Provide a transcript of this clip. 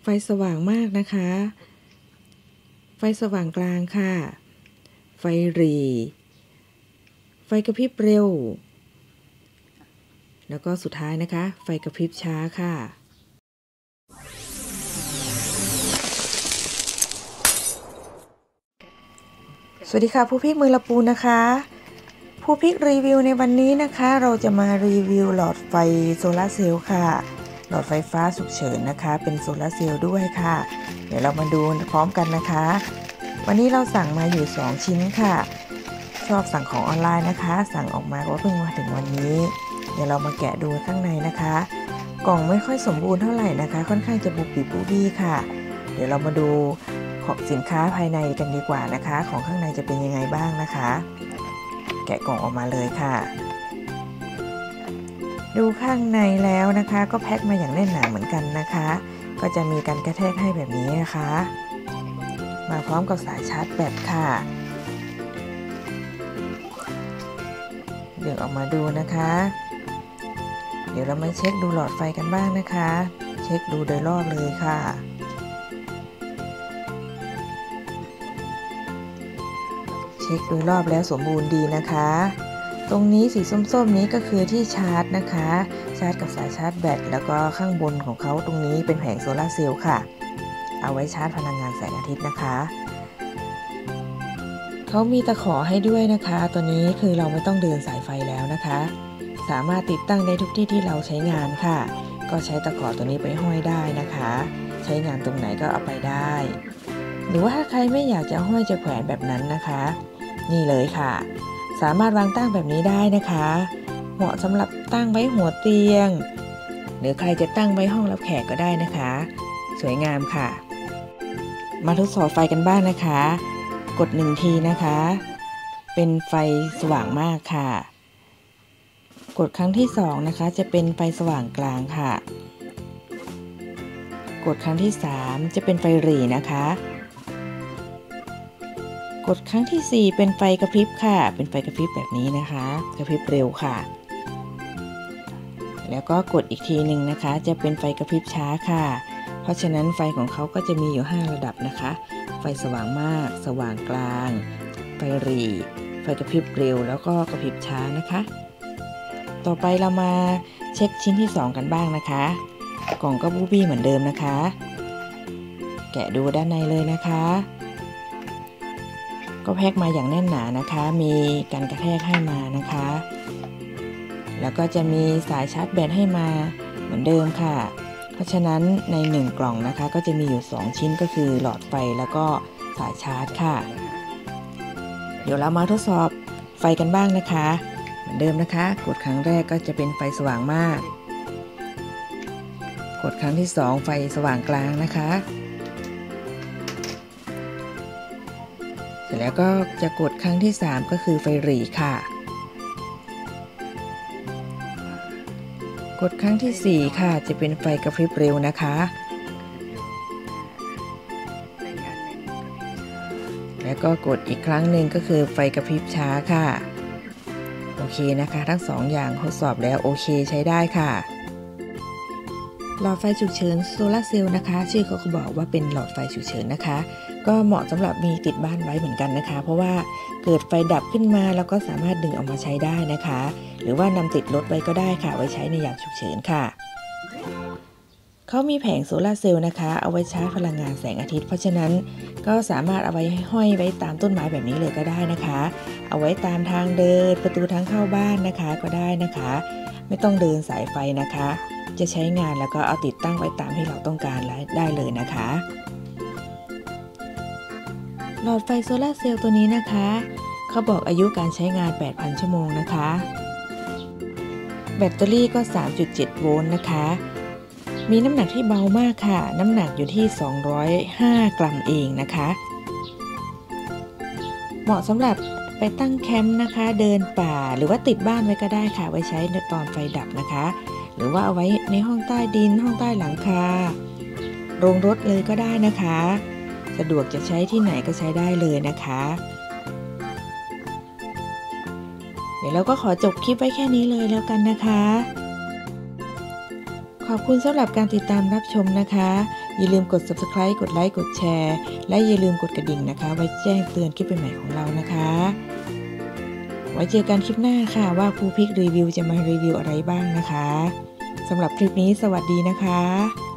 ไฟสว่างมากนะคะไฟสว่างกลางค่ะไฟหรี่ไฟกระพริบเร็วแล้วก็สุดท้ายนะคะไฟกระพริบช้าค่ะสวัสดีค่ะผู้พริกมือละปูนะคะผู้พริกรีวิวในวันนี้นะคะเราจะมารีวิวหลอดไฟโซลาร์เซลล์ค่ะหลอดไฟฟ้าฉุกเฉินนะคะเป็นโซลาร์เซลล์ด้วยค่ะเดี๋ยวเรามาดูพร้อมกันนะคะวันนี้เราสั่งมาอยู่2ชิ้นค่ะชอบสั่งของออนไลน์นะคะสั่งออกมาก็เพิ่งมาถึงวันนี้เดี๋ยวเรามาแกะดูข้างในนะคะกล่องไม่ค่อยสมบูรณ์เท่าไหร่นะคะค่อนข้างจะบุบบิบบุบบี้ค่ะเดี๋ยวเรามาดูของสินค้าภายในกันดีกว่านะคะของข้างในจะเป็นยังไงบ้างนะคะแกะกล่องออกมาเลยค่ะดูข้างในแล้วนะคะก็แพ็คมาอย่างแน่นหนาเหมือนกันนะคะก็จะมีการกระแทกให้แบบนี้นะคะมาพร้อมกับสายชาร์จแบตค่ะดึงออกมาดูนะคะเดี๋ยวเรามาเช็คดูหลอดไฟกันบ้างนะคะเช็คดูโดยรอบเลยค่ะเช็คโดยรอบแล้วสมบูรณ์ดีนะคะตรงนี้สีส้มๆนี้ก็คือที่ชาร์จนะคะชาร์จกับสายชาร์จแบตแล้วก็ข้างบนของเขาตรงนี้เป็นแผงโซลาร์เซลล์ค่ะเอาไว้ชาร์จพลังงานแสงอาทิตย์นะคะเขามีตะขอให้ด้วยนะคะตัวนี้คือเราไม่ต้องเดินสายไฟแล้วนะคะสามารถติดตั้งได้ทุกที่ที่เราใช้งานค่ะก็ใช้ตะขอตัวนี้ไปห้อยได้นะคะใช้งานตรงไหนก็เอาไปได้หรือว่าถ้าใครไม่อยากจะห้อยจะแขวนแบบนั้นนะคะนี่เลยค่ะสามารถวางตั้งแบบนี้ได้นะคะเหมาะสำหรับตั้งไว้หัวเตียงหรือใครจะตั้งไว้ห้องรับแขกก็ได้นะคะสวยงามค่ะมาทดสอบไฟกันบ้างนะคะกด1ทีนะคะเป็นไฟสว่างมากค่ะกดครั้งที่2นะคะจะเป็นไฟสว่างกลางค่ะกดครั้งที่3จะเป็นไฟหรี่นะคะกดครั้งที่4เป็นไฟกระพริบค่ะเป็นไฟกระพริบแบบนี้นะคะกระพริบเร็วค่ะแล้วก็กดอีกทีหนึ่งนะคะจะเป็นไฟกระพริบช้าค่ะเพราะฉะนั้นไฟของเขาก็จะมีอยู่5ระดับนะคะไฟสว่างมากสว่างกลางไฟหรี่ไฟกระพริบเร็วแล้วก็กระพริบช้านะคะต่อไปเรามาเช็คชิ้นที่2กันบ้างนะคะกล่องก็บูบี้เหมือนเดิมนะคะแกะดูด้านในเลยนะคะก็แพ็คมาอย่างแน่นหนานะคะมีการกระแทกให้มานะคะแล้วก็จะมีสายชาร์จแบตให้มาเหมือนเดิมค่ะเพราะฉะนั้นใน1กล่องนะคะก็จะมีอยู่2ชิ้นก็คือหลอดไฟแล้วก็สายชาร์จค่ะเดี๋ยวเรามาทดสอบไฟกันบ้างนะคะเหมือนเดิมนะคะกดครั้งแรกก็จะเป็นไฟสว่างมากกดครั้งที่2ไฟสว่างกลางนะคะเสร็จแล้วก็จะกดครั้งที่3ก็คือไฟหรี่ค่ะกดครั้งที่4ค่ะจะเป็นไฟกระพริบเร็วนะคะแล้วก็กดอีกครั้งหนึ่งก็คือไฟกระพริบช้าค่ะโอเคนะคะทั้ง2อย่างทดสอบแล้วโอเคใช้ได้ค่ะหลอดไฟฉุกเฉินโซลาร์เซลล์นะคะชื่อเขาก็บอกว่าเป็นหลอดไฟฉุกเฉินนะคะก็เหมาะสำหรับมีติดบ้านไว้เหมือนกันนะคะเพราะว่าเกิดไฟดับขึ้นมาแล้วก็สามารถดึงออกมาใช้ได้นะคะหรือว่านำติดรถไว้ก็ได้ค่ะไว้ใช้ในยามฉุกเฉินค่ะเขามีแผงโซลาร์เซลล์นะคะเอาไว้ชาร์จพลังงานแสงอาทิตย์เพราะฉะนั้นก็สามารถเอาไว้ห้อยไว้ตามต้นไม้แบบนี้เลยก็ได้นะคะเอาไว้ตามทางเดินประตูทางเข้าบ้านนะคะก็ได้นะคะไม่ต้องเดินสายไฟนะคะจะใช้งานแล้วก็เอาติดตั้งไว้ตามที่เราต้องการได้เลยนะคะหลอดไฟโซลาร์เซลล์ตัวนี้นะคะเขาบอกอายุการใช้งาน 8,000 ชั่วโมงนะคะแบตเตอรี่ก็ 3.7 โวลต์นะคะมีน้ำหนักที่เบามากค่ะน้ำหนักอยู่ที่205 กรัมเองนะคะเหมาะสำหรับไปตั้งแคมป์นะคะเดินป่าหรือว่าติดบ้านไว้ก็ได้ค่ะไว้ใช้ในตอนไฟดับนะคะหรือว่าเอาไว้ในห้องใต้ดินห้องใต้หลังคาโรงรถเลยก็ได้นะคะสะดวกจะใช้ที่ไหนก็ใช้ได้เลยนะคะเดี๋ยวเราก็ขอจบคลิปไว้แค่นี้เลยแล้วกันนะคะขอบคุณสำหรับการติดตามรับชมนะคะอย่าลืมกด Subscribe กดไลค์กดแชร์และอย่าลืมกดกระดิ่งนะคะไว้แจ้งเตือนคลิปใหม่ๆของเรานะคะไว้เจอกันคลิปหน้าค่ะว่าครูพิกรีวิวจะมารีวิวอะไรบ้างนะคะสำหรับคลิปนี้สวัสดีนะคะ